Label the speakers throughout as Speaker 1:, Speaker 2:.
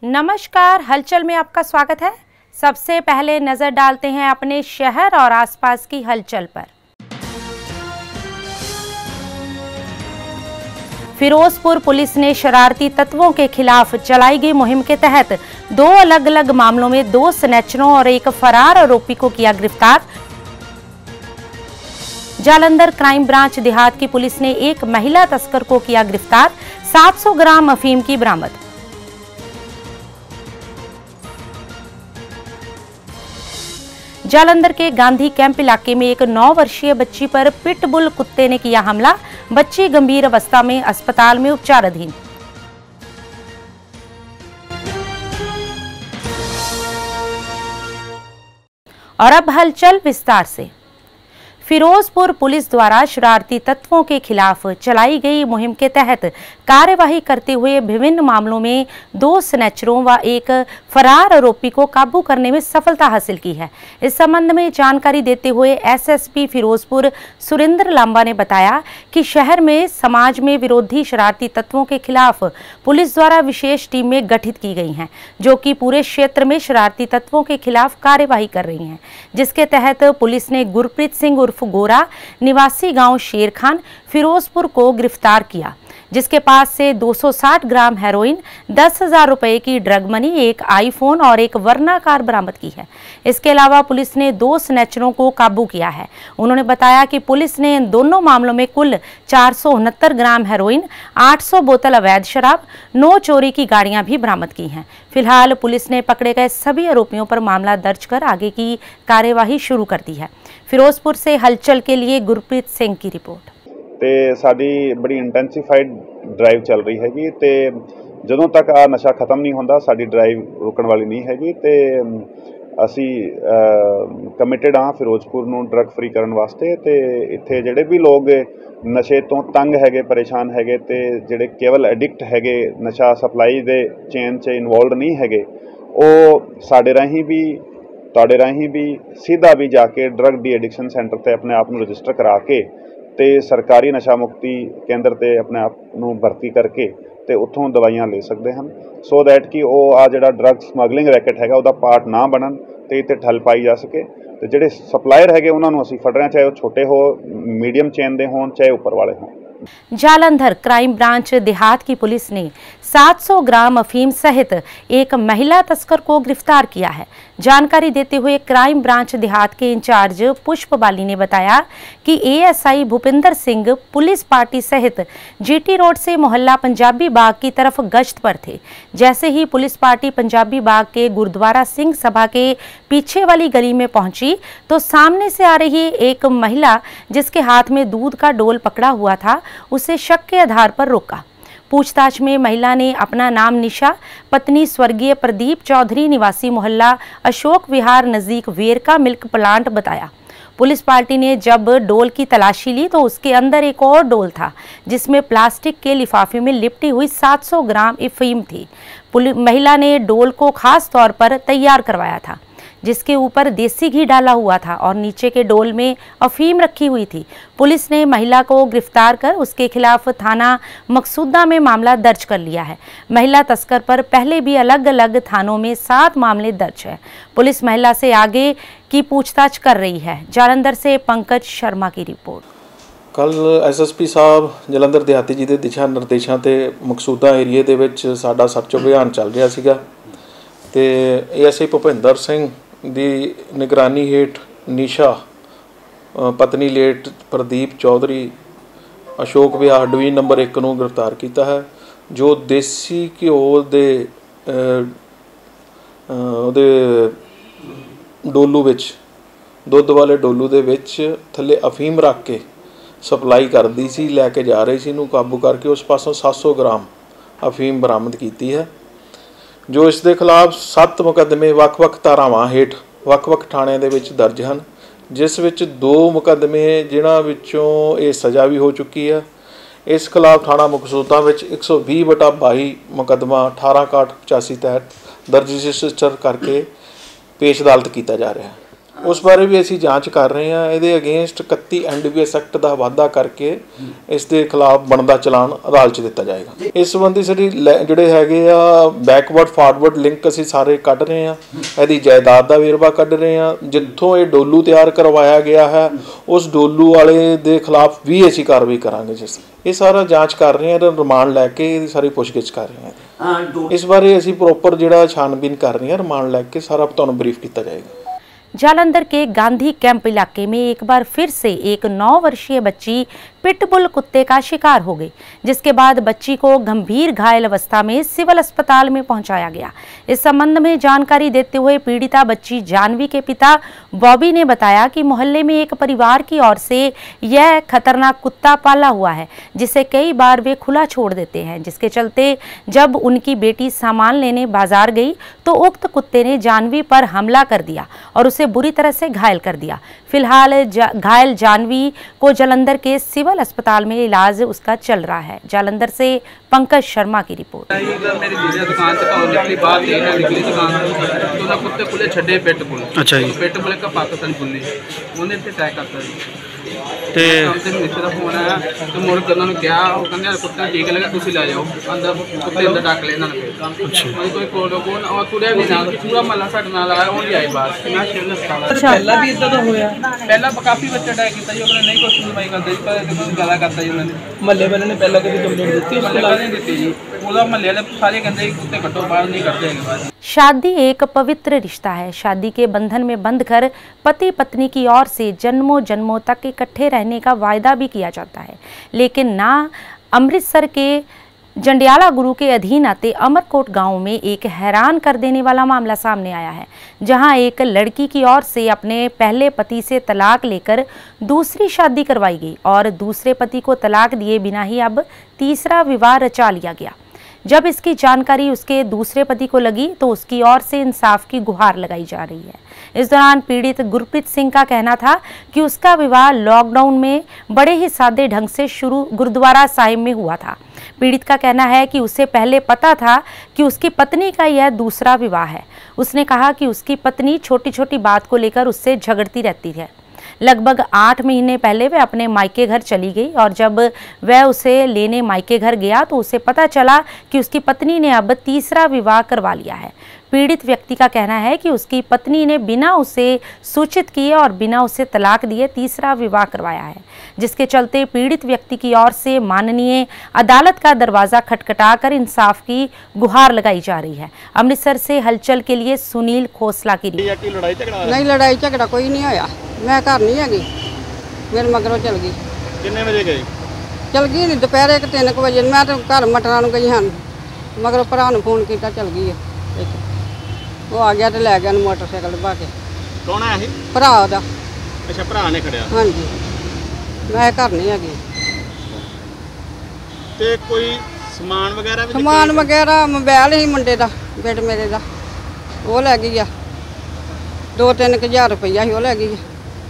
Speaker 1: नमस्कार, हलचल में आपका स्वागत है। सबसे पहले नजर डालते हैं अपने शहर और आसपास की हलचल पर। फिरोजपुर पुलिस ने शरारती तत्वों के खिलाफ चलाई गई मुहिम के तहत 2 अलग अलग मामलों में 2 स्नेचरों और एक फरार आरोपी को किया गिरफ्तार। जालंधर क्राइम ब्रांच देहात की पुलिस ने एक महिला तस्कर को किया गिरफ्तार। 700 ग्राम अफीम की बरामद। जालंधर के गांधी कैंप इलाके में एक 9 वर्षीय बच्ची पर पिटबुल कुत्ते ने किया हमला। बच्ची गंभीर अवस्था में अस्पताल में उपचाराधीन। और अब हलचल विस्तार से। फिरोजपुर पुलिस द्वारा शरारती तत्वों के खिलाफ चलाई गई मुहिम के तहत कार्यवाही करते हुए विभिन्न मामलों में 2 स्नेचरों व एक फरार आरोपी को काबू करने में सफलता हासिल की है। इस संबंध में जानकारी देते हुए एसएसपी फिरोजपुर सुरेंद्र लांबा ने बताया कि शहर में समाज में विरोधी शरारती तत्वों के खिलाफ पुलिस द्वारा विशेष टीमें गठित की गई हैं, जो कि पूरे क्षेत्र में शरारती तत्वों के खिलाफ कार्यवाही कर रही हैं, जिसके तहत पुलिस ने गुरप्रीत सिंह उर्फ गोरा निवासी गांव शेरखान फिरोजपुर को गिरफ्तार किया, जिसके पास से 260 ग्राम हेरोइन, 10,000 रुपए की ड्रग मनी, एक आईफोन और एक वर्ना कार बरामद की है। इसके अलावा पुलिस ने 2 स्नेचरों को काबू किया है। उन्होंने बताया कि पुलिस ने इन दोनों मामलों में कुल 469 ग्राम हेरोइन, 800 बोतल अवैध शराब, 9 चोरी की गाड़ियां भी बरामद की हैं। फिलहाल पुलिस ने पकड़े गए सभी आरोपियों पर मामला दर्ज कर आगे की कार्यवाही शुरू कर दी है। फिरोजपुर से हलचल के लिए गुरप्रीत सिंह की रिपोर्ट।
Speaker 2: ਤੇ ਸਾਡੀ ਬੜੀ ਇੰਟੈਂਸੀਫਾਈਡ ਡਰਾਈਵ ਚੱਲ ਰਹੀ ਹੈਗੀ ਤੇ ਜਦੋਂ ਤੱਕ ਆ ਨਸ਼ਾ ਖਤਮ ਨਹੀਂ ਹੁੰਦਾ ਸਾਡੀ ਡਰਾਈਵ ਰੁਕਣ ਵਾਲੀ ਨਹੀਂ ਹੈਗੀ ਤੇ ਅਸੀਂ ਕਮਿਟਡ ਆ ਫਿਰੋਜ਼ਪੁਰ ਨੂੰ ਡਰੱਗ ਫ੍ਰੀ ਕਰਨ ਵਾਸਤੇ ਤੇ ਇੱਥੇ ਜਿਹੜੇ ਵੀ ਲੋਕ ਨਸ਼ੇ ਤੋਂ ਤੰਗ ਹੈਗੇ, ਪਰੇਸ਼ਾਨ ਹੈਗੇ ਤੇ ਜਿਹੜੇ ਕੇਵਲ ਐਡਿਕਟ ਹੈਗੇ, ਨਸ਼ਾ ਸਪਲਾਈ ਦੇ ਚੇਨ 'ਚ ਇਨਵੋਲਵਡ ਨਹੀਂ ਹੈਗੇ, ਉਹ ਸਾਡੇ ਰਾਹੀਂ ਵੀ ਤੁਹਾਡੇ ਰਾਹੀਂ ਵੀ ਸਿੱਧਾ ਵੀ ਜਾ ਕੇ ਡਰੱਗ ਡੀ ਐਡਿਕਸ਼ਨ ਸੈਂਟਰ ਤੇ ਆਪਣੇ ਆਪ ਨੂੰ ਰਜਿਸਟਰ ਕਰਾ ਕੇ ਤੇ ਸਰਕਾਰੀ ਨਸ਼ਾ ਮੁਕਤੀ ਕੇਂਦਰ ਤੇ ਆਪਣੇ ਆਪ ਨੂੰ ਭਰਤੀ ਕਰਕੇ ਤੇ ਉੱਥੋਂ ਦਵਾਈਆਂ ਲੈ ਸਕਦੇ ਹਨ, ਸੋ ਦੈਟ ਕਿ ਉਹ ਆ ਜਿਹੜਾ ਡਰੱਗ ਸਮਗਲਿੰਗ ਰੈਕਟ ਹੈਗਾ ਉਹਦਾ ਪਾਰਟ ਨਾ ਬਣਨ ਤੇ ਇੱਥੇ ਠੱਲ ਪਾਈ ਜਾ ਸਕੇ। ਤੇ ਜਿਹੜੇ ਸਪਲਾਇਰ ਹੈਗੇ ਉਹਨਾਂ ਨੂੰ ਅਸੀਂ ਫੜ ਰਹੇ ਹਾਂ, ਚਾਹੇ ਉਹ ਛੋਟੇ ਹੋ, मीडियम चेन दे हों, चाहे ऊपर वाले हों।
Speaker 1: जालंधर क्राइम ब्रांच देहात की पुलिस ने 700 ग्राम अफीम सहित एक महिला तस्कर को गिरफ्तार किया है। जानकारी देते हुए क्राइम ब्रांच देहात के इंचार्ज पुष्प बाली ने बताया कि ASI Bhupinder Singh police party सहित जीटी रोड से मोहल्ला पंजाबी बाग की तरफ गश्त पर थे। जैसे ही पुलिस पार्टी पंजाबी बाग के गुरुद्वारा सिंह सभा के पीछे वाली गली में पहुंची तो सामने से आ रही एक महिला, जिसके हाथ में दूध का डोल पकड़ा हुआ था, उसे शक के आधार पर रोका। पूछताछ में महिला ने अपना नाम निशा, पत्नी स्वर्गीय प्रदीप चौधरी निवासी मोहल्ला अशोक विहार नजदीक वेरका मिल्क प्लांट बताया। पुलिस पार्टी ने जब डोल की तलाशी ली तो उसके अंदर एक और डोल था, जिसमें प्लास्टिक के लिफाफे में लिपटी हुई 700 ग्राम अफीम थी। महिला ने डोल को खास तौर पर तैयार करवाया था, जिसके ऊपर देसी घी डाला हुआ था और नीचे के डोल में अफीम रखी हुई थी। पुलिस ने महिला को गिरफ्तार कर उसके खिलाफ थाना मकसूदा में मामला दर्ज कर लिया है। महिला तस्कर पर पहले भी अलग अलग थानों में 7 मामले दर्ज है। पुलिस महिला से आगे की पूछताछ कर रही है। जालंधर से पंकज शर्मा की रिपोर्ट।
Speaker 3: कल एसएसपी साहब जलंधर देहाती जी के दिशा निर्देशों से मकसूदा एरिए दे विच साडा सर्च अभियान चल रहा सीगा ते एएसआई भुपिंदर सिंह दी निगरानी हेठ निशा, पत्नी late Pradeep Chaudhary Ashok Vihar division number 1 को गिरफ्तार किया है, जो देसी घ्यो दे डोलू विच दुध वाले डोलू दे विच थले अफीम रख के सप्लाई करती सी, लैके जा रही सी, नूं काबू करके उस पासों 700 ग्राम अफीम बरामद की है, जो इस दे खिलाफ 7 मुकदमे ਵੱਖ-ਵੱਖ ਧਾਰਾਵਾਂ ਹੇਠ ਵੱਖ-ਵੱਖ ਥਾਣਿਆਂ ਦੇ ਵਿੱਚ ਦਰਜ ਹਨ, ਜਿਸ ਵਿੱਚ 2 ਮੁਕੱਦਮੇ ਜਿਨ੍ਹਾਂ ਵਿੱਚੋਂ ਇਹ ਸਜ਼ਾ ਵੀ ਹੋ ਚੁੱਕੀ ਹੈ। ਇਸ ਖਿਲਾਫ ਥਾਣਾ ਮਕਸੂਦਾਂ ਵਿੱਚ 120/22 ਮੁਕੱਦਮਾ 18/85 ਤਹਿਤ ਦਰਜ ਰਜਿਸਟਰ ਕਰਕੇ ਪੇਸ਼ ਅਦਾਲਤ ਕੀਤਾ ਜਾ ਰਿਹਾ ਹੈ। उस बारे भी ਅਸੀਂ ਜਾਂਚ ਕਰ ਰਹੇ ਹਾਂ। ਇਹਦੇ ਅਗੇਂਸਟ 31 NDPS ਐਕਟ ਦਾ ਵਾਧਾ ਕਰਕੇ ਇਸ ਦੇ ਖਿਲਾਫ ਬਣਦਾ ਚਲਾਨ ਅਦਾਲਤ 'ਚ ਦਿੱਤਾ ਜਾਏਗਾ। ਇਸ ਸੰਬੰਧੀ ਸਾਡੀ ਜਿਹੜੇ ਹੈਗੇ ਆ ਬੈਕਵਰਡ ਫਾਰਵਰਡ ਲਿੰਕ ਅਸੀਂ ਸਾਰੇ ਕੱਢ ਰਹੇ ਹਾਂ। ਇਹਦੀ ਜਾਇਦਾਦ ਦਾ ਵੇਰਵਾ ਕੱਢ ਰਹੇ ਹਾਂ। ਜਿੱਥੋਂ ਇਹ ਡੋਲੂ ਤਿਆਰ ਕਰਵਾਇਆ ਗਿਆ ਹੈ ਉਸ ਡੋਲੂ ਵਾਲੇ ਦੇ ਖਿਲਾਫ ਵੀ ਅਸੀਂ ਕਾਰਵਾਈ ਕਰਾਂਗੇ। ਜਿਸ ਇਹ ਸਾਰਾ ਜਾਂਚ ਕਰ ਰਹੇ ਹਾਂ, ਰਿਮਾਂਡ ਲੈ ਕੇ ਇਹਦੀ ਸਾਰੀ ਪੁੱਛਗਿੱਛ ਕਰ ਰਹੇ ਹਾਂ। ਇਸ ਬਾਰੇ ਅਸੀਂ ਪ੍ਰੋਪਰ ਜਿਹੜਾ छानबीन कर रही है, रिमांड लैके सारा तुहानू ब्रीफ किया जाएगा।
Speaker 1: जालंधर के गांधी कैंप इलाके में एक बार फिर से एक 9 वर्षीय बच्ची पिटबुल कुत्ते का शिकार हो गई, जिसके बाद बच्ची को गंभीर घायल अवस्था में सिविल अस्पताल में पहुंचाया गया। इस संबंध में जानकारी देते हुए पीड़िता बच्ची जानवी के पिता बॉबी ने बताया कि मोहल्ले में एक परिवार की ओर से यह खतरनाक कुत्ता पाला हुआ है, जिसे कई बार वे खुला छोड़ देते हैं, जिसके चलते जब उनकी बेटी सामान लेने बाजार गई तो उक्त कुत्ते ने जानवी पर हमला कर दिया और उसे बुरी तरह से घायल कर दिया। फिलहाल घायल जानवी को जालंधर के सिविल अस्पताल में इलाज उसका चल रहा है। जालंधर से पंकज शर्मा की रिपोर्ट।
Speaker 4: मेरी दुकान से निकली बाहर निकली दुकान तो कुत्ते खुले छड़े पिटबुल। अच्छा जी। पिटबुल का पाकिस्तान खुली उन्हें अटैक करता ਤੇ ਮਿੱਤਰ ਦਾ ਫੋਨ ਆਇਆ ਤੇ ਮੁੜ ਕੇ ਉਹਨਾਂ ਨੂੰ ਕਿਹਾ, ਉਹ ਕਹਿੰਦੇ ਯਾਰ ਕੁੱਤਾ ਠੀਕ ਲੱਗਾ ਤੁਸੀਂ ਲੈ ਜਾਓ ਅੰਦਰ, ਕੁੱਤੇ ਅੰਦਰ ਡੱਕ ਲੈ ਇਹਨਾਂ ਨੇ। ਕੋਈ ਕੋਲ ਉਹ ਤੁਰਿਆ ਵੀ ਨਾਲ ਪੂਰਾ ਮਹੱਲਾ ਸਾਡੇ ਨਾਲ ਆਇਆ, ਉਹ ਨਹੀਂ ਆਏ ਬਾਹਰ। ਮੈਂ ਸਿਵਲ ਹਸਪਤਾਲ ਪਹਿਲਾਂ ਵੀ ਇਦਾਂ ਦਾ ਹੋਇਆ, ਪਹਿਲਾਂ ਕਾਫੀ ਬੱਚੇ ਅਟੈਕ ਕੀਤਾ ਜੀ, ਉਹਨਾਂ ਨੇ ਨਹੀਂ ਕੋਈ ਸੁਣਵਾਈ ਕਰਦੇ ਜੀ, ਪਰ ਦੇਖੋ ਗਾਲਾਂ ਕਰਦਾ ਜੀ ਉਹਨਾਂ ਨੇ। ਮਹੱਲੇ ਵਾਲਿਆਂ ਨੇ ਪਹਿਲਾਂ ਕਦੀ ਕੰਪਲੇਂਟ ਦਿੱਤੀ? ਮਹੱਲੇ ਵਾਲਿਆਂ ਨੇ ਦਿੱਤੀ ਜੀ, ਉਹਦਾ ਮਹੱਲੇ ਵਾਲੇ ਸਾਰੇ ਕਹਿੰਦੇ कुत्ते कटो बाहर नहीं करते हैं बाहर।
Speaker 1: शादी एक पवित्र रिश्ता है। शादी के बंधन में बंधकर पति पत्नी की ओर से जन्मों जन्मों तक इकट्ठे रहने का वायदा भी किया जाता है, लेकिन ना अमृतसर के जंडियाला गुरु के अधीन आते अमरकोट गांव में एक हैरान कर देने वाला मामला सामने आया है, जहां एक लड़की की ओर से अपने पहले पति से तलाक लेकर दूसरी शादी करवाई गई और दूसरे पति को तलाक दिए बिना ही अब तीसरा विवाह रचा लिया गया। जब इसकी जानकारी उसके दूसरे पति को लगी तो उसकी ओर से इंसाफ की गुहार लगाई जा रही है। इस दौरान पीड़ित गुरप्रीत सिंह का कहना था कि उसका विवाह लॉकडाउन में बड़े ही सादे ढंग से शुरू गुरुद्वारा साहिब में हुआ था। पीड़ित का कहना है कि उसे पहले पता था कि उसकी पत्नी का यह दूसरा विवाह है। उसने कहा कि उसकी पत्नी छोटी छोटी बात को लेकर उससे झगड़ती रहती है। लगभग 8 महीने पहले वह अपने मायके घर चली गई और जब वह उसे लेने मायके घर गया तो उसे पता चला कि उसकी पत्नी ने अब तीसरा विवाह करवा लिया है। पीड़ित व्यक्ति का कहना है कि उसकी पत्नी ने बिना उसे सूचित किए और बिना उसे तलाक दिए तीसरा विवाह करवाया है, जिसके चलते पीड़ित व्यक्ति की ओर से माननीय अदालत का दरवाज़ा खटखटाकर इंसाफ की गुहार लगाई जा रही है। अमृतसर से हलचल के लिए सुनील खोसला की रिपोर्ट।
Speaker 5: नहीं लड़ाई झगड़ा कोई नहीं होया, मैं घर नहीं हैगी, मेरे मगरों चल गई।
Speaker 6: कितने बजे गई?
Speaker 5: चल गई नहीं दोपहर 3 बजे। मैं तो घर मटरा गई हाँ, मगरों भरा फोन किया चल गई है, वो आ गया तो लै गया मोटरसाइकिल बहा के।
Speaker 6: कौन आया ਸੀ?
Speaker 5: भरा ਉਹਦਾ।
Speaker 6: अच्छा भरा ने खड़िया।
Speaker 5: हाँ जी, मैं घर नहीं हैगी।
Speaker 6: ਤੇ ਕੋਈ ਸਮਾਨ ਵਗੈਰਾ ਵੀ?
Speaker 5: समान वगैरह मोबाइल ही मुंडे का, बेटे मेरे का, वो लै गई आ। 2-3 हज़ार रुपया ही वो लै गई।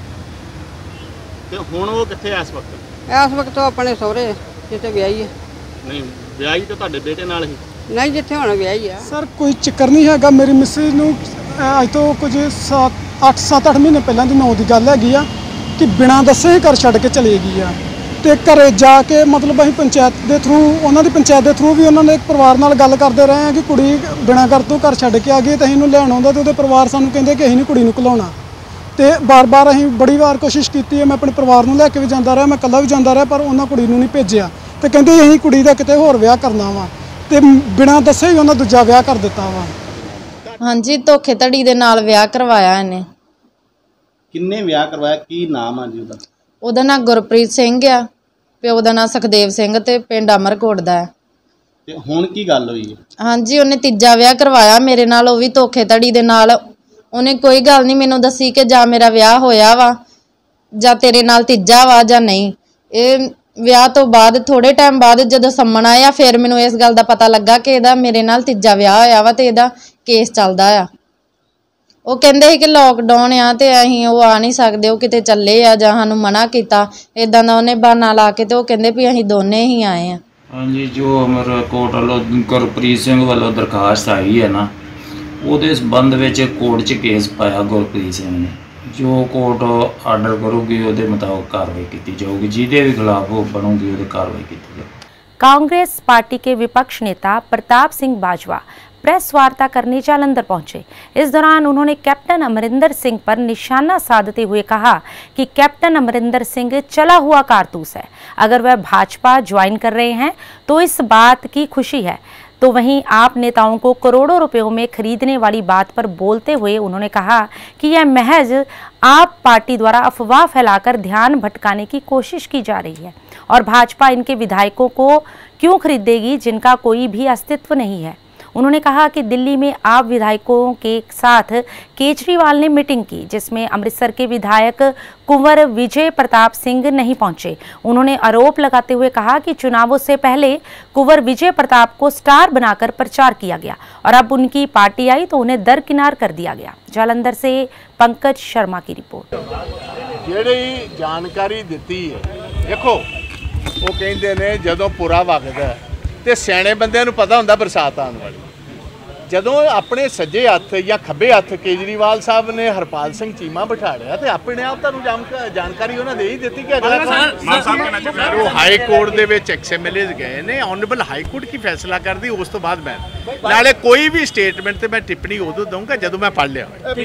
Speaker 6: ਤੇ ਹੁਣ ਉਹ ਕਿੱਥੇ ਐ ਇਸ ਵਕਤ?
Speaker 5: इस वक्त तो अपने सहुरे जिते ब्याही है।
Speaker 6: ਨਹੀਂ ਵਿਆਹੀ ਤਾਂ ਤੁਹਾਡੇ ਬੇਟੇ ਨਾਲ ਹੀ?
Speaker 5: नहीं जिथे हुण ब्याही है।
Speaker 7: सर कोई चक्कर नहीं हैगा। मेरी मिसेज नूं अज तो कुछ 7-8 महीने पहलां दी 9 दी गल हैगी आ कि बिना दस्से ही घर छड्ड के चली गई आ। ते घरे जाके मतलब असीं पंचायत दे थ्रू, उन्हां दी पंचायत दे थ्रू भी उन्हां ने परिवार नाल गल करदे रहे कि कुड़ी बिना घर तो घर छड्ड के आ गई ते असीं नूं लैण आउंदा ते उहदे परिवार सानूं कहंदे कि असीं नहीं कुड़ी नूं घलाउणा। ते बार-बार असीं बड़ी वार कोशिश कीती है, मैं अपने परिवार नूं लैके भी जांदा रहा, मैं कल्ला भी जांदा रहा, पर उन्हां कुड़ी नूं नहीं भेजिया ते कहंदे असीं कुड़ी दा किते होर विआह करना वा ਤੇ ਬਿਨਾਂ ਦੱਸੇ ਹੀ ਉਹਨਾਂ ਦੂਜਾ ਵਿਆਹ ਕਰ ਦਿੱਤਾ ਵਾ।
Speaker 8: ਹਾਂਜੀ, ਧੋਖੇਧੜੀ ਦੇ ਨਾਲ ਵਿਆਹ ਕਰਵਾਇਆ ਇਹਨੇ।
Speaker 6: ਕਿੰਨੇ ਵਿਆਹ ਕਰਵਾਇਆ? ਕੀ ਨਾਮ ਆ ਜੀ ਉਹਦਾ?
Speaker 8: ਉਹਦਾ ਨਾਂ ਗੁਰਪ੍ਰੀਤ ਸਿੰਘ ਆ, ਪਿਓ ਦਾ ਨਾਂ ਸੁਖਦੇਵ ਸਿੰਘ ਤੇ ਪਿੰਡ ਅਮਰਕੋਟ ਦਾ ਹੈ।
Speaker 6: ਤੇ ਹੁਣ ਕੀ ਗੱਲ ਹੋਈ ਹੈ?
Speaker 8: ਹਾਂਜੀ, ਉਹਨੇ ਤੀਜਾ ਵਿਆਹ ਕਰਵਾਇਆ ਮੇਰੇ ਨਾਲ, ਉਹ ਵੀ ਧੋਖੇਧੜੀ ਦੇ ਨਾਲ। ਉਹਨੇ ਕੋਈ ਗੱਲ ਨਹੀਂ ਮੈਨੂੰ ਦੱਸੀ ਕਿ ਜਾਂ ਮੇਰਾ ਵਿਆਹ ਹੋਇਆ ਵਾ ਜਾਂ ਤੇਰੇ ਨਾਲ ਤੀਜਾ ਵਾ ਜਾਂ ਨਹੀਂ। ਇਹ ਵਿਆਹ ਤੋਂ ਬਾਅਦ ਥੋੜੇ ਟਾਈਮ ਬਾਅਦ ਜਦੋਂ ਸੰਮਣ ਆਇਆ ਫਿਰ ਮੈਨੂੰ ਇਸ ਗੱਲ ਦਾ ਪਤਾ ਲੱਗਾ ਕਿ ਇਹਦਾ ਮੇਰੇ ਨਾਲ ਤੀਜਾ ਵਿਆਹ ਹੋਇਆ ਵਾ ਤੇ ਇਹਦਾ ਕੇਸ ਚੱਲਦਾ ਆ। ਉਹ ਕਹਿੰਦੇ ਸੀ ਕਿ ਲੋਕਡਾਊਨ ਆ ਤੇ ਅਸੀਂ ਉਹ ਆ ਨਹੀਂ ਸਕਦੇ, ਉਹ ਕਿਤੇ ਚੱਲੇ ਆ ਜਾਂ ਸਾਨੂੰ ਮਨਾ ਕੀਤਾ, ਇਦਾਂ ਦਾ ਉਹਨੇ ਬਹਾਨਾ ਲਾ ਕੇ ਤੇ ਉਹ ਕਹਿੰਦੇ ਵੀ ਅਸੀਂ ਦੋਨੇ ਹੀ ਆਏ ਆ।
Speaker 9: ਹਾਂਜੀ, ਜੋ ਅਮਰਕੋਟ ਵੱਲੋਂ ਗੁਰਪ੍ਰੀਤ ਸਿੰਘ ਵੱਲੋਂ ਦਰਖਾਸਤ ਆਈ ਹੈ ਨਾ, ਉਹਦੇ ਸੰਬੰਧ ਵਿੱਚ ਕੋਰਟ 'ਚ ਕੇਸ ਪਾਇਆ ਗੁਰਪ੍ਰੀਤ ਸਿੰਘ ਨੇ जो कोर्ट आर्डर करूगी ਉਹਦੇ ਮੁਤਾਬਕ कार्रवाई की जाऊगी, जिहदे भी खिलाफ वो बनूगी ਉਹਦੇ कार्रवाई की जाएगी।
Speaker 1: कांग्रेस पार्टी के विपक्ष नेता प्रताप सिंह बाजवा प्रेस वार्ता करने जालंधर पहुंचे। इस दौरान उन्होंने कैप्टन अमरिंदर सिंह पर निशाना साधते हुए कहा कि कैप्टन अमरिंदर सिंह चला हुआ कारतूस है। अगर वह भाजपा ज्वाइन कर रहे हैं तो इस बात की खुशी है, तो वहीं आप नेताओं को करोड़ों रुपयों में खरीदने वाली बात पर बोलते हुए उन्होंने कहा कि यह महज आप पार्टी द्वारा अफवाह फैलाकर ध्यान भटकाने की कोशिश की जा रही है और भाजपा इनके विधायकों को क्यों खरीदेगी जिनका कोई भी अस्तित्व नहीं है। उन्होंने कहा कि दिल्ली में आप विधायकों के साथ केजरीवाल ने मीटिंग की जिसमें अमृतसर के विधायक कुंवर विजय प्रताप सिंह नहीं पहुंचे। उन्होंने आरोप लगाते हुए कहा कि चुनावों से पहले कुंवर विजय प्रताप को स्टार बनाकर प्रचार किया गया और अब उनकी पार्टी आई तो उन्हें दरकिनार कर दिया गया। जालंधर से पंकज शर्मा की रिपोर्ट।
Speaker 10: ਜਿਹੜੀ जानकारी दी है, देखो वो कहते ने जदों पूरा वगदा तो सियाणे बंदे पता होंदा बरसात आने वाली। जदों अपने सज्जे हथ या खब्बे हथ केजरीवाल साहब ने हरपाल सिंह चीमा बिठाया तो अपने आप तुहानूं जानकारी उन्होंने दे ही दी कि अगला हाई कोर्ट दे विच XMLA गए ने, ऑनरेबल हाई कोर्ट की फैसला कर दी, उस तो बाद मैं नाले कोई भी स्टेटमेंट ते मैं टिप्पणी उदों दूंगा जदों मैं पढ़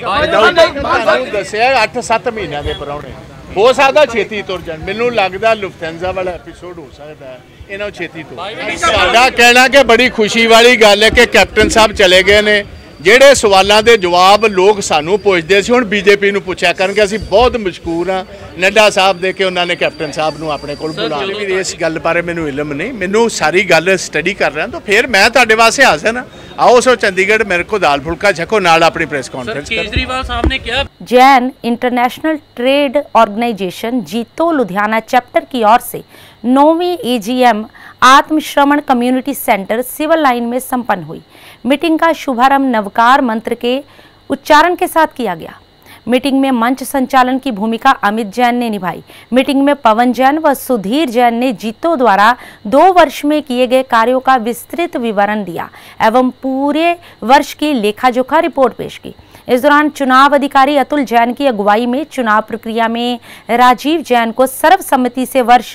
Speaker 10: लिया। दस्सिया 8-7 महीनों के परौने हो सकता छेती तुर जान, मैनूं लगदा लुफ्थांजा वाला एपीसोड हो सकता है, इन्हों छेती तुर। साडा कहना कि बड़ी खुशी वाली गल है कि कैप्टन साहब चले गए ने। ਜਿਹੜੇ ਸਵਾਲਾਂ ਦੇ ਜਵਾਬ ਲੋਕ ਸਾਨੂੰ ਪੁੱਛਦੇ ਸੀ, ਹੁਣ ਬੀਜੇਪੀ ਨੂੰ ਪੁੱਛਿਆ ਕਰਨਗੇ। ਅਸੀਂ ਬਹੁਤ ਮਸ਼ਕੂਰ ਹਾਂ ਨੱਡਾ ਸਾਹਿਬ ਦੇ ਕਿ ਉਹਨਾਂ ਨੇ ਕੈਪਟਨ ਸਾਹਿਬ ਨੂੰ ਆਪਣੇ ਕੋਲ ਬੁਲਾ ਲਿਆ। ਇਸ ਗੱਲ ਬਾਰੇ ਮੈਨੂੰ ਇਲਮ ਨਹੀਂ, ਮੈਨੂੰ ਸਾਰੀ ਗੱਲ ਸਟੱਡੀ ਕਰ ਰਿਹਾ ਤਾਂ ਫਿਰ ਮੈਂ ਤੁਹਾਡੇ ਵਾਸਤੇ ਹਾਜ਼ਰ ਹਾਂ। आओ सो चंडीगढ़ मेरे को दाल फुल्का छको नाल अपनी प्रेस कॉन्फ्रेंस।
Speaker 4: केजरीवाल साहब ने क्या
Speaker 1: जैन इंटरनेशनल ट्रेड ऑर्गेनाइजेशन जीतो लुधियाना चैप्टर की ओर से 9वीं AGM आत्मश्रवण कम्युनिटी सेंटर सिविल लाइन में संपन्न हुई। मीटिंग का शुभारंभ नवकार मंत्र के उच्चारण के साथ किया गया। मीटिंग में मंच संचालन की भूमिका अमित जैन ने निभाई। मीटिंग में पवन जैन व सुधीर जैन ने जीतो द्वारा 2 वर्ष में किए गए कार्यों का विस्तृत विवरण दिया एवं पूरे वर्ष की लेखा जोखा रिपोर्ट पेश की। इस दौरान चुनाव अधिकारी अतुल जैन की अगुवाई में चुनाव प्रक्रिया में राजीव जैन को सर्वसम्मति से वर्ष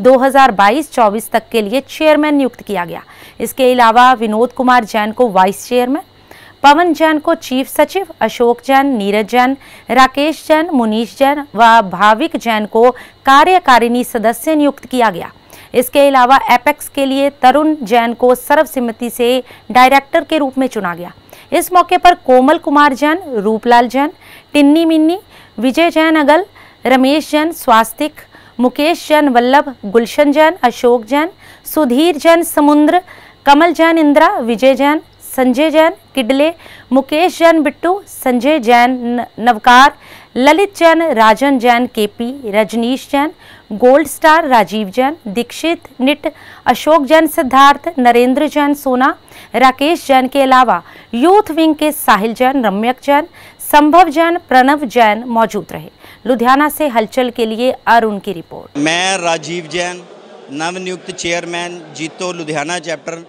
Speaker 1: 2022-24 तक के लिए चेयरमैन नियुक्त किया गया। इसके अलावा विनोद कुमार जैन को वाइस चेयरमैन, पवन जैन को चीफ सचिव, अशोक जैन, नीरज जैन, राकेश जैन, मुनीश जैन व भाविक जैन को कार्यकारिणी सदस्य नियुक्त किया गया। इसके अलावा एपेक्स के लिए तरुण जैन को सर्वसम्मति से डायरेक्टर के रूप में चुना गया। इस मौके पर कोमल कुमार जैन, रूपलाल जैन, टिन्नी मिन्नी, विजय जैन अगल, रमेश जैन स्वास्तिक, मुकेश जैन वल्लभ, गुलशन जैन, अशोक जैन, सुधीर जैन समुद्र, कमल जैन इंदिरा, विजय जैन, संजय जैन किडले, Mukesh Jain Bittu, Sanjay Jain Navkar, Lalit Jain, Rajan Jain KP, Rajneesh Jain, gold star Rajeev Jain, Dixit knit, Ashok Jain Siddharth, Narendra Jain Sona, Rakesh Jain के अलावा यूथ विंग के साहिल जैन, रम्यक जैन, संभव जैन, प्रणव जैन मौजूद रहे। लुधियाना से हलचल के लिए अरुण की रिपोर्ट।
Speaker 11: मैं राजीव जैन, नवनियुक्त चेयरमैन जीतो लुधियाना चैप्टर,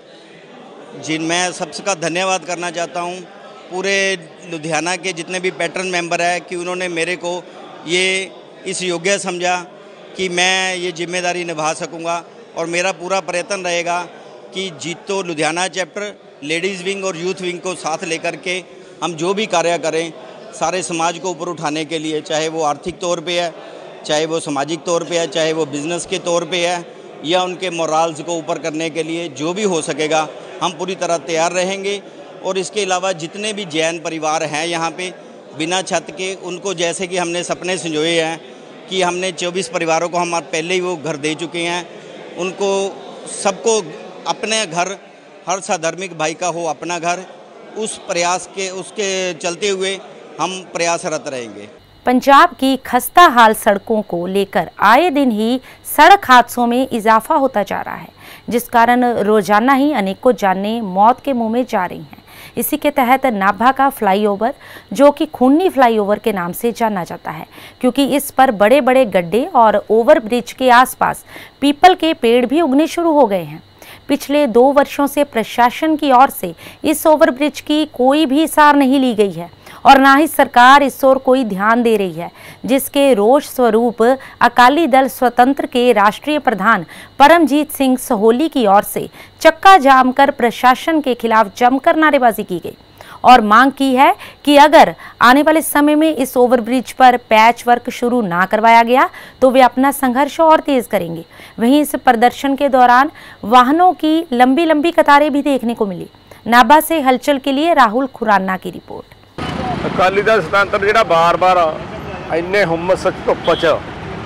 Speaker 11: मैं सबका धन्यवाद करना चाहता हूं पूरे लुधियाना के जितने भी पैटर्न मेंबर है कि उन्होंने मेरे को ये इस योग्य समझा कि मैं ये जिम्मेदारी निभा सकूंगा और मेरा पूरा प्रयत्न रहेगा कि JITO Ludhiana chapter, ladies wing और यूथ विंग को साथ लेकर के हम जो भी कार्य करें सारे समाज को ऊपर उठाने के लिए, चाहे वो आर्थिक तौर पे है, चाहे वो सामाजिक तौर पे है, चाहे वो बिज़नेस के तौर पे है या उनके मोराल्स को ऊपर करने के लिए जो भी हो सकेगा हम पूरी तरह तैयार रहेंगे। और इसके अलावा जितने भी जैन परिवार हैं यहाँ पे बिना छत के, उनको जैसे कि हमने सपने संजोए हैं कि हमने 24 परिवारों को हम पहले ही वो घर दे चुके हैं, उनको सबको अपने घर, हर साधर्मिक भाई का हो अपना घर, उस प्रयास के उसके चलते हुए हम प्रयासरत रहेंगे।
Speaker 1: पंजाब की खस्ता हाल सड़कों को लेकर आए दिन ही सड़क हादसों में इजाफा होता जा रहा है, जिस कारण रोजाना ही अनेकों जानें मौत के मुंह में जा रही हैं। इसी के तहत नाभा का फ्लाईओवर, जो कि खूनी फ्लाईओवर के नाम से जाना जाता है, क्योंकि इस पर बड़े बड़े गड्ढे और ओवरब्रिज के आसपास पीपल के पेड़ भी उगने शुरू हो गए हैं। पिछले 2 वर्षों से प्रशासन की ओर से इस ओवरब्रिज की कोई भी सार नहीं ली गई है और ना ही सरकार इस ओर कोई ध्यान दे रही है, जिसके रोष स्वरूप अकाली दल स्वतंत्र के राष्ट्रीय प्रधान परमजीत सिंह सहोली की ओर से चक्का जाम कर प्रशासन के खिलाफ जमकर नारेबाजी की गई और मांग की है कि अगर आने वाले समय में इस ओवरब्रिज पर पैच वर्क शुरू ना करवाया गया तो वे अपना संघर्ष और तेज करेंगे। वहीं इस प्रदर्शन के दौरान वाहनों की लंबी लंबी कतारें भी देखने को मिली। नाभा से हलचल के लिए राहुल खुराना की रिपोर्ट।
Speaker 12: अकाली दल स्वतंत्र जिहड़ा बार-बार इन्ने हुम्मस धुप्प च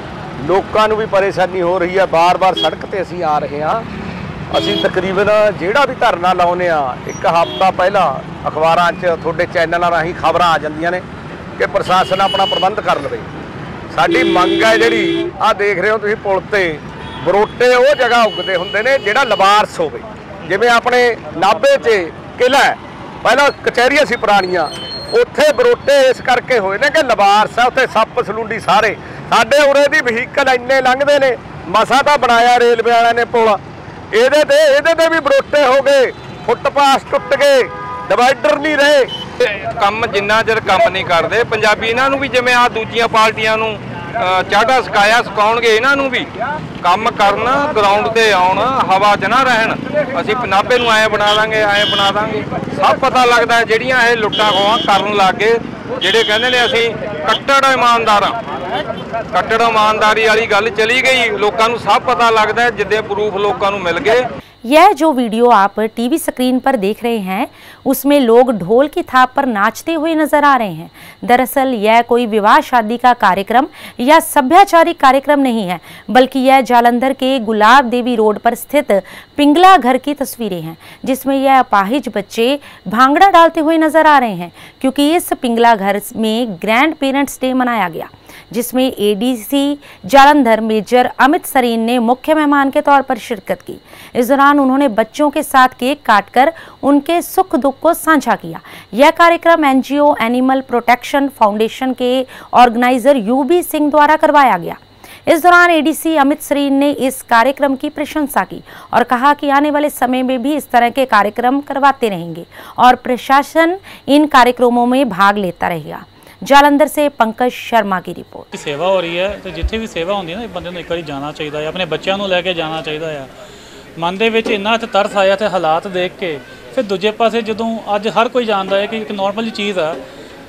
Speaker 12: लोकां नूं भी परेशानी हो रही है, बार-बार सड़क ते असीं आ रहे हां। ਅਸੀਂ तकरीबन ਜਿਹੜਾ ਵੀ ਧਰਨਾ ਲਾਉਂਦੇ ਆ, एक हफ्ता ਪਹਿਲਾਂ अखबारां 'ਚ ਤੁਹਾਡੇ ਚੈਨਲਾਂ ਰਾਹੀਂ ਖਬਰਾਂ ਆ ਜਾਂਦੀਆਂ ਨੇ ਕਿ ਪ੍ਰਸ਼ਾਸਨ ਆਪਣਾ ਪ੍ਰਬੰਧ ਕਰ ਲਵੇ। ਸਾਡੀ ਮੰਗ ਹੈ ਜਿਹੜੀ ਆ ਦੇਖ ਰਹੇ ਹੋ ਤੁਸੀਂ ਪੁਲ ਤੇ ਬਰੋਟੇ ਉਹ ਜਗ੍ਹਾ ਉੱਗਦੇ ਹੁੰਦੇ ਨੇ ਜਿਹੜਾ ਲਵਾਰਸ ਹੋਵੇ, ਜਿਵੇਂ ਆਪਣੇ ਨਾਭੇ 'ਚ ਕਿਲਾ ਹੈ, ਪਹਿਲਾਂ ਕਚਹਿਰੀਆਂ ਸੀ ਪੁਰਾਣੀਆਂ, ਉੱਥੇ ਬਰੋਟੇ ਇਸ ਕਰਕੇ ਹੋਏ ਨੇ ਕਿ ਲਵਾਰਸ ਆ, ਉੱਥੇ ਸੱਪ ਸਲੂੰਡੀ ਸਾਰੇ। ਸਾਡੇ ਉਰੇ ਦੀ ਵਹੀਕਲ ਇੰਨੇ ਲੰਘਦੇ ਨੇ, ਮਸਾਂ ਤਾਂ ਬਣਾਇਆ ਰੇਲਵੇ ਵਾਲਿਆਂ ਨੇ ਪੁਲ, ਇਹਦੇ ਤੇ ਵੀ ਬਰੋਟੇ ਹੋ ਗਏ, ਫੁੱਟਪਾਥ ਟੁੱਟ ਗਏ, ਡਿਵਾਈਡਰ ਨਹੀਂ ਰਹੇ।
Speaker 13: ਕੰਮ ਜਿੰਨਾ ਚਿਰ ਕੰਮ ਨਹੀਂ ਕਰਦੇ ਪੰਜਾਬੀ, ਇਹਨਾਂ ਨੂੰ ਵੀ ਜਿਵੇਂ ਆ ਦੂਜੀਆਂ ਪਾਰਟੀਆਂ ਨੂੰ ਚਾੜਾ ਸਿਖਾਇਆ ਸਿਖਾਉਣਗੇ, ਇਹਨਾਂ ਨੂੰ ਵੀ ਕੰਮ ਕਰਨ, ਗਰਾਊਂਡ ਤੇ ਆਉਣ, ਹਵਾ 'ਚ ਨਾ ਰਹਿਣ। ਅਸੀਂ ਨਾਭੇ ਨੂੰ ਐਂ ਬਣਾ ਦਾਂਗੇ, ਐਂ ਬਣਾ ਦਾਂਗੇ, ਸਭ ਪਤਾ ਲੱਗਦਾ ਜਿਹੜੀਆਂ ਇਹ ਲੁੱਟਾਂ ਖੋਹਾਂ ਕਰਨ ਲੱਗ ਗਏ। ਜਿਹੜੇ ਕਹਿੰਦੇ ਨੇ ਅਸੀਂ ਕੱਟੜ ਇਮਾਨਦਾਰ ਆ, ਕੱਟੜ ਇਮਾਨਦਾਰੀ वाली गल चली गई, लोगों को सब पता लगता है जिद्दे प्रूफ लोगों को मिल गए।
Speaker 1: यह जो वीडियो आप टीवी स्क्रीन पर देख रहे हैं उसमें लोग ढोल की थाप पर नाचते हुए नजर आ रहे हैं। दरअसल यह कोई विवाह शादी का कार्यक्रम या सभ्याचारिक कार्यक्रम नहीं है, बल्कि यह जालंधर के गुलाब देवी रोड पर स्थित पिंगला घर की तस्वीरें हैं, जिसमें यह अपाहिज बच्चे भांगड़ा डालते हुए नजर आ रहे हैं, क्योंकि इस पिंगला घर में ग्रैंड पेरेंट्स डे मनाया गया, जिसमें एडीसी जालंधर मेजर अमित सरीन ने मुख्य मेहमान के तौर पर शिरकत की। इस दौरान उन्होंने बच्चों के साथ केक काटकर उनके सुख दुख को साझा किया। यह कार्यक्रम एनजीओ एनिमल प्रोटेक्शन फाउंडेशन के ऑर्गेनाइजर यूबी सिंह द्वारा करवाया गया। इस दौरान एडीसी अमित सरीन ने इस कार्यक्रम की प्रशंसा की और कहा कि आने वाले समय में भी इस तरह के कार्यक्रम करवाते रहेंगे और प्रशासन इन कार्यक्रमों में भाग लेता रहेगा। जालंधर से पंकज शर्मा की रिपोर्ट।
Speaker 14: सेवा हो रही है तो जिथे भी सेवा होती है ना, बंदे को एक बार जाना चाहिए, अपने बच्चों को लैके जाना चाहिए। मन के इन्ना तरस आया तो हालात देख के फिर दूजे पासे जो अज हर कोई जानता है कि एक नॉर्मल चीज़ है,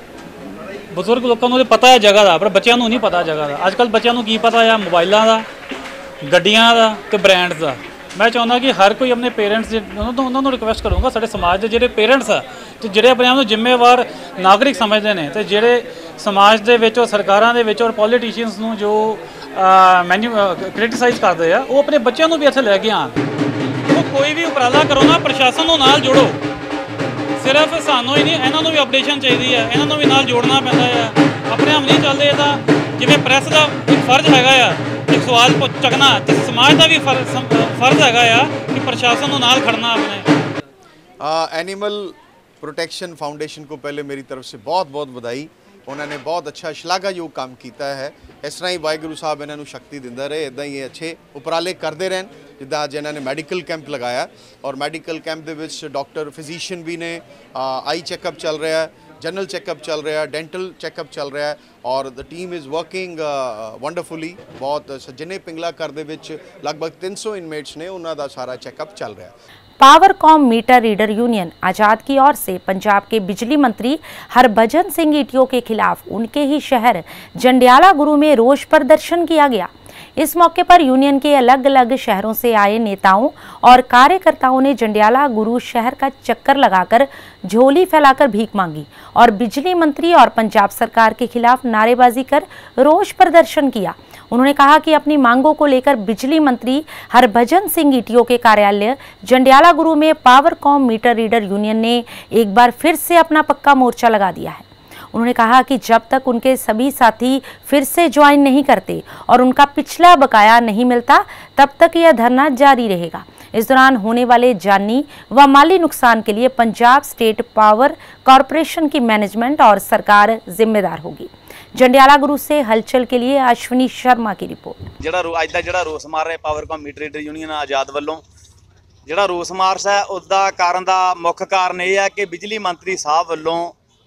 Speaker 14: बजुर्ग लोगों को पता है जगह का, पर बच्चों को नहीं पता जगह का। अजकल बच्चों को की पता है मोबाइलों का, गड्डियां का तो ब्रांड्स का। मैं चाहता कि हर कोई अपने पेरेंट्स उन्होंने रिक्वेस्ट करूँगा, साढ़े समाज के जो पेरेंट्स है तो जोड़े अपने आप को जिम्मेवार नागरिक समझते हैं, तो जोड़े समाज के सरकारों के और पॉलीटिशियंस को जो क्रिटिसाइज करते हैं, वो अपने बच्चों को भी इत्थे लैके आन। तो कोई भी उपराला करो ना, प्रशासन को नाल जोड़ो, सिर्फ सानू ही नहीं, इन्होंने भी अपडेशन चाहिए है, इन्होंने भी नाल जोड़ना पैंदा है। अपने हम नहीं चलते तो जिवें प्रेस का एक फर्ज हैगा एक सवाल चकना, तो समाज का भी फर्ज हैगा कि प्रशासन को नाल खड़ना अपने।
Speaker 15: एनिमल प्रोटेक्शन फाउंडेशन को पहले मेरी तरफ से बहुत बहुत बधाई, उन्होंने बहुत अच्छा शलाघायोग काम किया है। इस तरह ही वाहिगुरू साहब इन्हों शक्ति दिंदा रहे, इदा ही अच्छे उपराले करते रहन। जिदा अज इन्होंने मैडिकल कैंप लगाया और मैडिकल कैंप के विच डॉक्टर फिजिशियन भी ने, आई चैकअप चल रहा है, जनरल चैकअप चल रहा है, डेंटल चैकअप चल रहा है और the team is working wonderfully. बहुत जिन्हें पिंगला घर दे विच लगभग 300 इनमेट्स ने, उन्हों का सारा चैकअप चल रहा है।
Speaker 1: Powercom meter reader union Azad की ओर से पंजाब के बिजली मंत्री हरभजन सिंह ईटियो के खिलाफ उनके ही शहर जंडियाला गुरु में रोष प्रदर्शन किया गया। इस मौके पर यूनियन के अलग अलग शहरों से आए नेताओं और कार्यकर्ताओं ने जंडियाला गुरु शहर का चक्कर लगाकर झोली फैलाकर भीख मांगी और बिजली मंत्री और पंजाब सरकार के खिलाफ नारेबाजी कर रोष प्रदर्शन किया। उन्होंने कहा कि अपनी मांगों को लेकर बिजली मंत्री हरभजन सिंह ईटियो के कार्यालय जंडियाला गुरु में पावरकॉम मीटर रीडर यूनियन ने एक बार फिर से अपना पक्का मोर्चा लगा दिया है। उन्होंने कहा कि जब तक उनके सभी साथी फिर से ज्वाइन नहीं करते और उनका पिछला बकाया नहीं मिलता, तब तक यह धरना जारी रहेगा। इस दौरान होने वाले जानी व माली नुकसान के लिए पंजाब स्टेट पावर कॉरपोरेशन की मैनेजमेंट और सरकार जिम्मेदार होगी। जंडियाला गुरु से हलचल के लिए अश्विनी शर्मा की रिपोर्ट।
Speaker 16: अज का जो रोस मार रहे Powercom meter reader union Azad वालों जो रोस मार्च है, उसका कारण का मुख्य कारण यह है कि बिजली मंत्री साहब वालों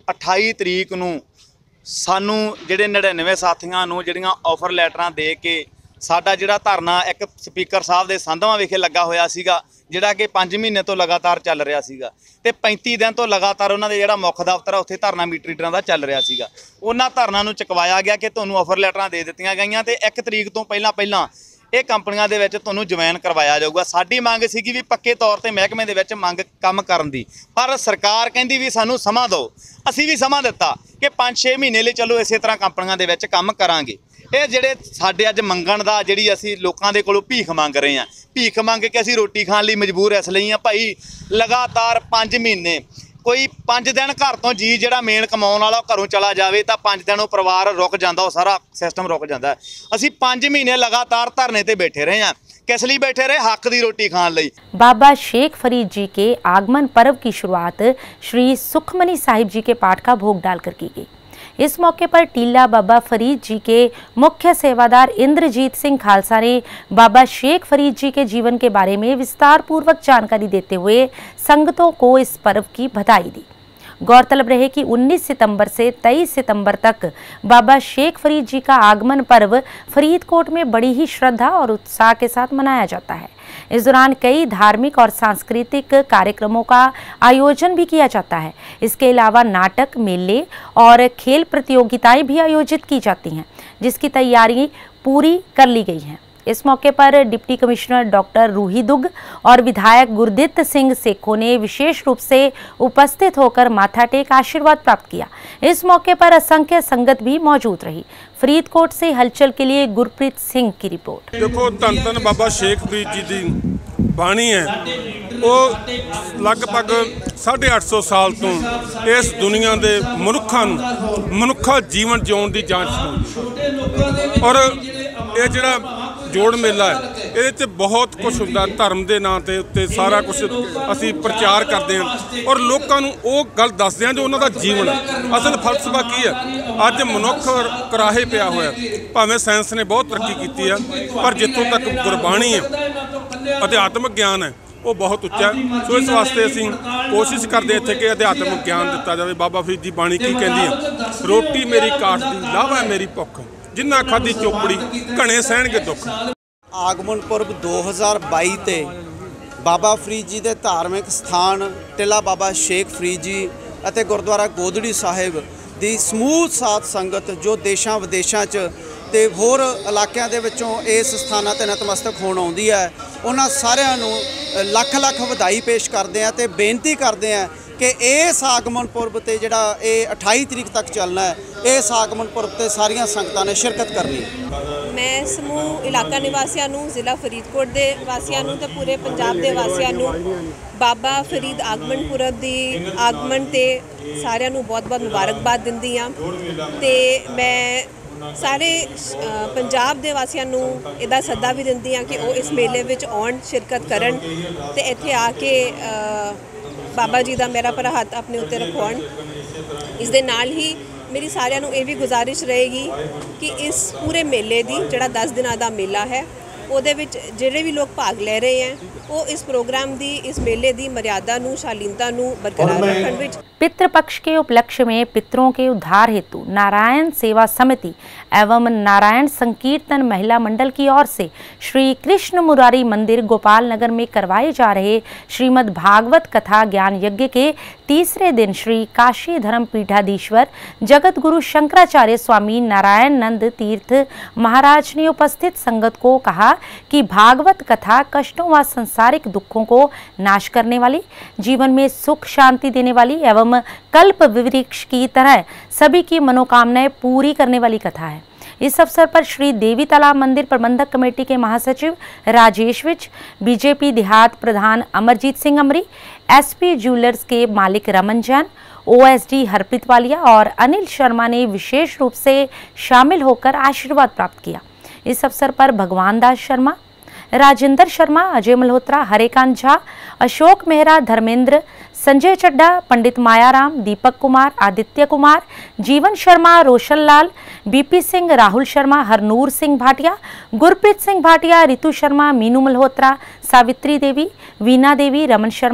Speaker 16: 28 ਤਰੀਕ ਨੂੰ ਸਾਨੂੰ ਜਿਹੜੇ 99 ਸਾਥੀਆਂ ਨੂੰ ਜਿਹੜੀਆਂ ਆਫਰ ਲੈਟਰਾਂ ਦੇ ਕੇ ਸਾਡਾ ਜਿਹੜਾ ਧਰਨਾ ਇੱਕ ਸਪੀਕਰ ਸਾਹਿਬ ਦੇ ਸੰਧਵਾਂ ਵਿਖੇ ਲੱਗਾ ਹੋਇਆ ਸੀਗਾ, ਜਿਹੜਾ ਕਿ 5 ਮਹੀਨੇ ਤੋਂ ਲਗਾਤਾਰ ਚੱਲ ਰਿਹਾ ਸੀਗਾ ਤੇ 35 ਦਿਨ ਤੋਂ ਲਗਾਤਾਰ ਉਹਨਾਂ ਦੇ ਜਿਹੜਾ ਮੁੱਖ ਦਫ਼ਤਰ ਆ ਉੱਥੇ ਧਰਨਾ ਮੀਟ ਰੀਡਰਾਂ ਦਾ ਚੱਲ ਰਿਹਾ ਸੀਗਾ। ਉਹਨਾਂ ਧਰਨਾ ਨੂੰ ਚੁਕਵਾਇਆ ਗਿਆ ਕਿ ਤੁਹਾਨੂੰ ਆਫਰ ਲੈਟਰਾਂ ਦੇ ਦਿੱਤੀਆਂ ਗਈਆਂ ਤੇ 1 ਤਰੀਕ ਤੋਂ ਪਹਿਲਾਂ ਇਹ ਕੰਪਨੀਆਂ ਦੇ ਵਿੱਚ ਤੁਹਾਨੂੰ ਜੁਆਇਨ ਕਰਵਾਇਆ ਜਾਊਗਾ। ਸਾਡੀ ਮੰਗ ਸੀਗੀ ਵੀ ਪੱਕੇ ਤੌਰ ਤੇ ਮਹਿਕਮੇ ਦੇ ਵਿੱਚ ਕੰਮ ਕਰਨ ਦੀ, ਪਰ ਸਰਕਾਰ ਕਹਿੰਦੀ ਵੀ ਸਾਨੂੰ ਸਮਾਂ ਦਿਓ। ਅਸੀਂ ਵੀ ਸਮਾਂ ਦਿੱਤਾ ਕਿ 5-6 ਮਹੀਨੇ ਲਈ ਚਲੋ ਇਸੇ ਤਰ੍ਹਾਂ ਕੰਪਨੀਆਂ ਦੇ ਵਿੱਚ ਕੰਮ ਕਰਾਂਗੇ। ਇਹ ਜਿਹੜੇ ਸਾਡੇ ਅੱਜ ਮੰਗਣ ਦਾ ਜਿਹੜੀ ਅਸੀਂ ਲੋਕਾਂ ਦੇ ਕੋਲੋਂ ਭੀਖ ਮੰਗ ਰਹੇ ਹਾਂ, ਭੀਖ ਮੰਗ ਕੇ ਅਸੀਂ ਰੋਟੀ ਖਾਣ ਲਈ ਮਜਬੂਰ ਇਸ ਲਈ ਆ ਭਾਈ। ਲਗਾਤਾਰ 5 ਮਹੀਨੇ ਕੋਈ 5 ਦਿਨ ਘਰ ਤੋਂ ਜੀ ਜਿਹੜਾ ਮੇਨ ਕਮਾਉਣ ਵਾਲਾ ਘਰੋਂ ਚਲਾ ਜਾਵੇ ਤਾਂ 5 ਦਿਨ ਉਹ ਪਰਿਵਾਰ ਰੁਕ ਜਾਂਦਾ, ਉਹ ਸਾਰਾ ਸਿਸਟਮ ਰੁਕ ਜਾਂਦਾ। ਅਸੀਂ 5 ਮਹੀਨੇ ਲਗਾਤਾਰ ਧਰਨੇ ਤੇ बैठे रहे हैं। किस लिए बैठे रहे? हक दी रोटी खान लई।
Speaker 1: बाबा शेख फरीद जी के आगमन पर्व की शुरुआत श्री सुखमनी साहिब जी के पाठ का भोग डालकर की गई। इस मौके पर टीला बाबा फरीद जी के मुख्य सेवादार इंद्रजीत सिंह खालसा ने बाबा शेख फरीद जी के जीवन के बारे में विस्तार पूर्वक जानकारी देते हुए संगतों को इस पर्व की बधाई दी। गौरतलब रहे कि 19 सितंबर से 23 सितंबर तक बाबा शेख फरीद जी का आगमन पर्व फरीदकोट में बड़ी ही श्रद्धा और उत्साह के साथ मनाया जाता है। इस दौरान कई धार्मिक और सांस्कृतिक कार्यक्रमों का आयोजन भी किया जाता है। इसके अलावा नाटक, मेले और खेल प्रतियोगिताएं भी आयोजित की जाती हैं, जिसकी तैयारी पूरी कर ली गई है। इस मौके पर deputy commissioner doctor Roohi Dug और विधायक गुरदित सिंह सेखों ने विशेष रूप से उपस्थित होकर माथा टेक आशीर्वाद प्राप्त किया। इस मौके पर असंख्य संगत भी मौजूद रही। फरीदकोट से हलचल के लिए गुरप्रीत सिंह की रिपोर्ट।
Speaker 17: देखो धन धन बाबा शेख फरीद जी की बाणी है, वो लगभग 850 साल तो इस दुनिया के मनुखा जीवन जिउण की जांच और ये जिहड़ा जोड़ मेला है ये बहुत कुछ होंदा। धर्म के नाम के उत्ते सारा कुछ असी प्रचार करते हैं और लोगों को वो गल दसदे हैं जो उन्होंने जीवन है। असल फलसफा की है, अज मनुख कराहे पिया होया, भावें साइंस ने बहुत तरक्की की है, पर जितों तक गुरबाणी है, अध्यात्मक ज्ञान है, वो बहुत उच्चा है। सो इस वास्ते असी कोशिश करते इत्थे कि अध्यात्मक ज्ञान दिता जाए। बाबा फरीद जी बाणी की कहती है, रोटी मेरी काट दी, लावा मेरी भुख, जिन्ना खाधी चोपड़ी घने सहणगे दुख।
Speaker 18: आगमन पर्व 2022 ते बाबा फरीद जी के धार्मिक स्थान टिला बाबा शेख फरीद जी ਅਤੇ गुरुद्वारा गोदड़ी साहिब ਦੀ ਸਮੂਹ ਸਾਧ ਸੰਗਤ ਜੋ ਦੇਸ਼ਾਂ ਵਿਦੇਸ਼ਾਂ 'ਚ ਤੇ ਹੋਰ ਇਲਾਕਿਆਂ ਦੇ ਵਿੱਚੋਂ ਇਸ ਸਥਾਨਾਂ ਤੇ ਨਤਮਸਤਕ ਹੋਣ ਆਉਂਦੀ ਹੈ, ਉਹਨਾਂ ਸਾਰਿਆਂ ਨੂੰ ਲੱਖ ਲੱਖ ਵਧਾਈ ਪੇਸ਼ ਕਰਦੇ ਆ ਤੇ ਬੇਨਤੀ ਕਰਦੇ ਆ कि इस आगमन पुरब ते जिहड़ा 28 तरीक तक चलना है, इस आगमन पुरब ते सारियां संगतां ने शिरकत करनी है।
Speaker 19: मैं समूह इलाका निवासियों नूं, जिला फरीदकोट के वासियों नूं ते पूरे पंजाब के वासियों नूं बाबा फरीद आगमन पुरब की आगमन ते सारियां नूं बहुत बहुत मुबारकबाद दिंदी हां ते मैं सारे पंजाब के वासियों नूं इहदा सद्दा भी दिंदी हां कि वो इस मेले विच आउण, शिरकत करन ते इत्थे आके बाबा जी का मेरा भरा हथ अपने उत्ते रखवाउण। इस दे नाल ही मेरी सारिਆਂ ਨੂੰ ਇਹ भी गुजारिश रहेगी कि इस पूरे मेले की जिहड़ा 10 दिनों का मेला है ਉਹਦੇ ਵਿੱਚ ਜਿਹੜੇ भी लोग भाग ले रहे हैं वो इस प्रोग्राम की, इस मेले की मर्यादा नूं, शालीनता नूं बरकरार रखण विच।
Speaker 1: पितृपक्ष के उपलक्ष्य में पितरों के उद्धार हेतु नारायण सेवा समिति एवं नारायण संकीर्तन महिला मंडल की ओर से श्री कृष्ण मुरारी मंदिर गोपाल नगर में करवाए जा रहे श्रीमद् भागवत कथा ज्ञान यज्ञ के तीसरे दिन श्री काशी धर्म पीठाधीश्वर जगत गुरु शंकराचार्य स्वामी नारायण नंद तीर्थ महाराज ने उपस्थित संगत को कहा कि भागवत कथा कष्टों व संसारिक दुखों को नाश करने वाली, जीवन में सुख शांति देने वाली एवं कल्प वृक्ष की तरह सभी की मनोकामनाएं पूरी करने वाली कथा है। इस अवसर पर श्री देवी तालाब मंदिर प्रबंधक कमेटी के महासचिव राजेश विज, बीजेपी देहात प्रधान अमरजीत सिंह अमरी, एसपी ज्वेलर्स के मालिक रमन जैन, ओएसडी हरप्रीत वालिया और अनिल शर्मा ने विशेष रूप से शामिल होकर आशीर्वाद प्राप्त किया। इस अवसर पर भगवान दास शर्मा, राजेंद्र शर्मा, अजय मल्होत्रा, हरेकांत झा, अशोक मेहरा, धर्मेंद्र, संजय चड्डा, पंडित मायाराम, दीपक कुमार, आदित्य कुमार, जीवन शर्मा, रोशन लाल, बीपी सिंह, राहुल शर्मा, हरनूर सिंह भाटिया, गुरप्रीत सिंह भाटिया, रितु शर्मा, मीनू मल्होत्रा, सावित्री देवी, वीना देवी, रमन शर्मा,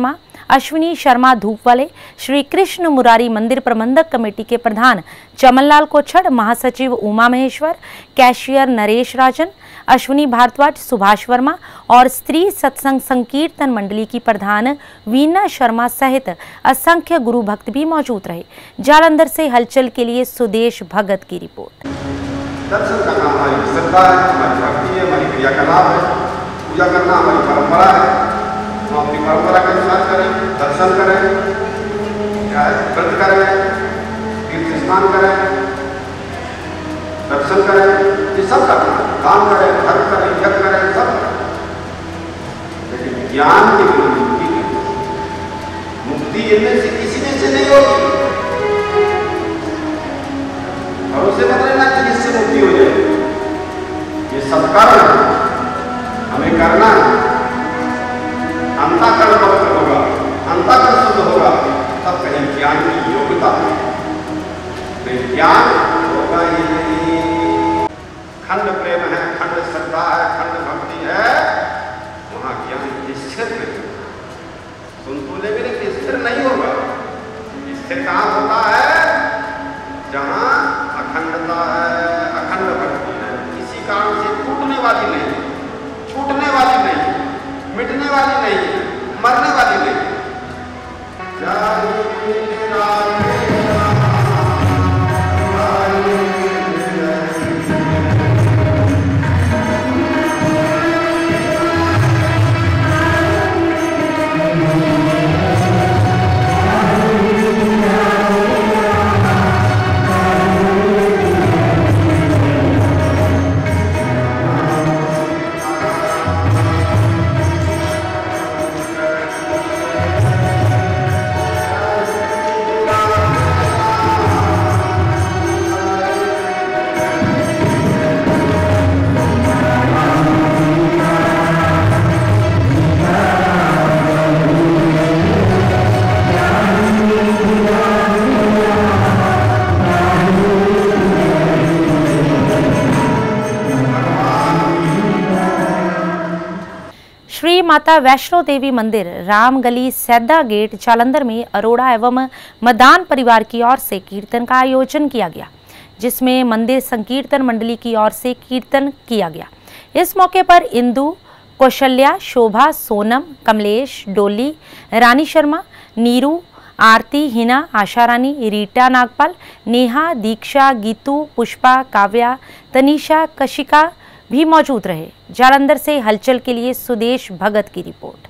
Speaker 1: अश्विनी शर्मा धूपवाले, श्री कृष्ण मुरारी मंदिर प्रबंधक कमेटी के प्रधान चमनलाल कोछड़, महासचिव उमा महेश्वर, कैशियर नरेश राजन, अश्विनी भारद्वाज, सुभाष वर्मा और स्त्री सत्संग संकीर्तन मंडली की प्रधान वीना शर्मा सहित असंख्य गुरु भक्त भी मौजूद रहे। जालंधर से हलचल के लिए सुदेश भगत की रिपोर्ट।
Speaker 20: दर्शन करना हमारी श्रद्धा है, हमारी भक्ति है, हमारी क्रियाकलाप है। पूजा करना हमारी परंपरा है। हम अपनी परंपरा के अनुसार करें, दर्शन करें, व्रत करें, तीर्थ स्नान करें, दर्शन करें, ये सब करना, दान करें, धर्म करें, यज्ञ करें, सब करें। लेकिन ज्ञान के बिना मुक्ति नहीं। मुक्ति इनमें से किसी में से नहीं होगी। और उसे मत लेना कि जिससे मुक्ति हो जाए। ये सब कारण हमें करना है। अंतःकरण पवित्र होगा, अंतःकरण शुद्ध होगा, तब कहीं ज्ञान की योग्यता है। ज्ञान होगा ये नहीं। खंड प्रेम है, खंड श्रद्धा है, खंड भक्ति है, वहां ज्ञान स्थिर नहीं। सुन तो ले लेकिन स्थिर नहीं होगा। स्थिर कहाँ होता है? जहां अखंडता है, अखंड भक्ति है, किसी कारण से टूटने वाली नहीं, छूटने वाली नहीं, मिटने वाली नहीं, मरने वाली नहीं।
Speaker 1: श्री माता वैष्णो देवी मंदिर रामगली सैदा गेट जालंधर में अरोड़ा एवं मदान परिवार की ओर से कीर्तन का आयोजन किया गया, जिसमें मंदिर संकीर्तन मंडली की ओर से कीर्तन किया गया। इस मौके पर इंदु, कौशल्या, शोभा, सोनम, कमलेश, डोली, रानी शर्मा, नीरू, आरती, हिना, आशा रानी, रीटा नागपाल, नेहा, दीक्षा, गीतू, पुष्पा, काव्या, तनीषा, कशिका भी मौजूद रहे। जालंधर से हलचल के लिए सुदेश भगत की रिपोर्ट।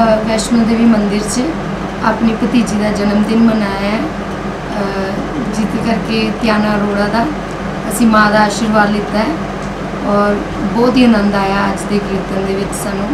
Speaker 21: वैष्णो देवी मंदिर से अपनी भतीजी का जन्मदिन मनाया है, जिस करके त्याना अरोड़ा का असी माँ का आशीर्वाद लिता है और बहुत ही आनंद आया अज के कीर्तन के सानू।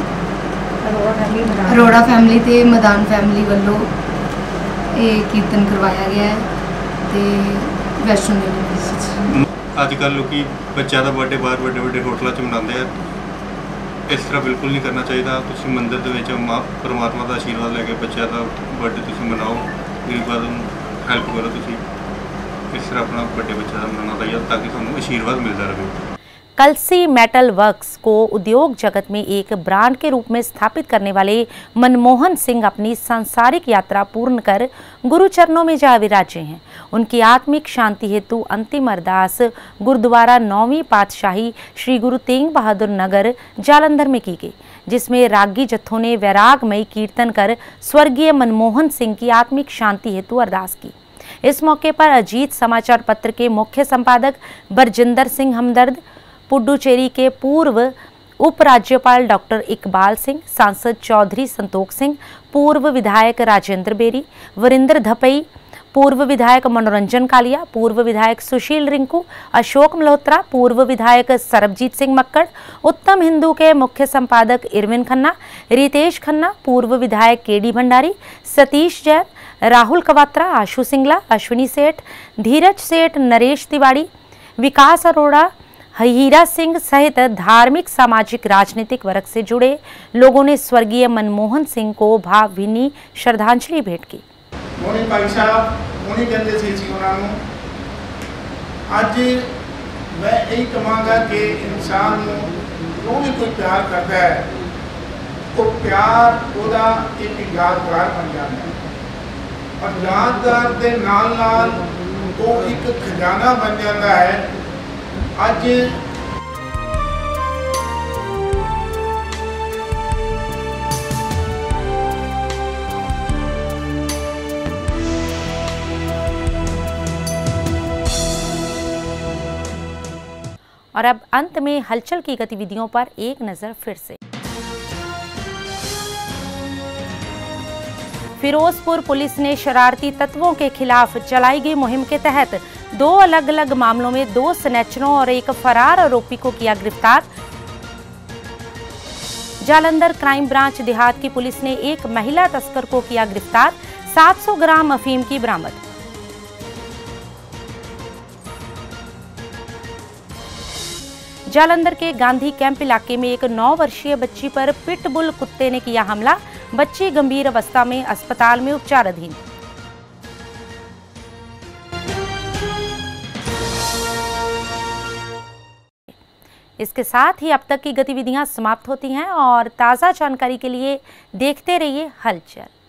Speaker 21: अरोड़ा फैमिली ते मैदान फैमिली वालों ये कीर्तन करवाया गया है ते वैष्णो देवी मंदिर।
Speaker 22: अजकल लोग बच्चों का बर्थडे बाहर बड़े बड़े होटलों च मनाते हैं, इस तरह बिल्कुल नहीं करना चाहिए। तुम मंदिर के माँ परमात्मा का आशीर्वाद लैके बच्चों का बर्थडे तुम मनाओ, गरीबों को हैल्प करो। तुम इस तरह अपना बड़े बच्चे का मनाना चाहिए ताकि थानू आशीर्वाद मिलता रहे।
Speaker 1: कलसी मेटल वर्क्स को उद्योग जगत में एक ब्रांड के रूप में स्थापित करने वाले मनमोहन सिंह अपनी सांसारिक यात्रा पूर्ण कर गुरु चरणों में जा विराजे हैं। उनकी आत्मिक शांति हेतु अंतिम अरदास गुरुद्वारा 9वीं पातशाही श्री गुरु तेग बहादुर नगर जालंधर में की गई, जिसमें रागी जत्थों ने वैरागमयी कीर्तन कर स्वर्गीय मनमोहन सिंह की आत्मिक शांति हेतु अरदास की। इस मौके पर अजीत समाचार पत्र के मुख्य संपादक बरजिंदर सिंह हमदर्द, पुडुचेरी के पूर्व उपराज्यपाल डॉक्टर इकबाल सिंह, सांसद चौधरी संतोख सिंह, पूर्व विधायक राजेंद्र बेरी, वरिंदर धपई, पूर्व विधायक मनोरंजन कालिया, पूर्व विधायक सुशील रिंकू, अशोक मल्होत्रा, पूर्व विधायक सरबजीत सिंह मक्कड़, उत्तम हिंदू के मुख्य संपादक इरविन खन्ना, रितेश खन्ना, पूर्व विधायक केडी भंडारी, सतीश जैन, राहुल कवात्रा, आशु सिंगला, अश्विनी सेठ, धीरज सेठ, नरेश तिवाड़ी, विकास अरोड़ा, हीरा सिंह सहित धार्मिक, सामाजिक, राजनीतिक वर्ग से जुड़े लोगों ने स्वर्गीय मनमोहन सिंह को भावभीनी श्रद्धांजलि भेंट की।
Speaker 23: मोनी भाई साहब मोनी कहते थे जी उन्होंने अज मैं यही कहांगा कि इंसान जो भी कोई प्यार करता है तो प्यार वोदा एक यादगार बन जाता है और यादगार के नाल नाल वो एक खजाना बन जाता है। अज
Speaker 1: और अब अंत में हलचल की गतिविधियों पर एक नजर फिर से। फिरोजपुर पुलिस ने शरारती तत्वों के खिलाफ चलाई गई मुहिम के तहत 2 अलग अलग मामलों में 2 स्नैचरों और एक फरार आरोपी को किया गिरफ्तार। जालंधर क्राइम ब्रांच देहात की पुलिस ने एक महिला तस्कर को किया गिरफ्तार, 700 ग्राम अफीम की बरामद। जालंधर के गांधी कैंप इलाके में एक 9 वर्षीय बच्ची पर पिटबुल कुत्ते ने किया हमला, बच्ची गंभीर अवस्था में अस्पताल में उपचाराधीन। इसके साथ ही अब तक की गतिविधियां समाप्त होती हैं और ताज़ा जानकारी के लिए देखते रहिए हलचल।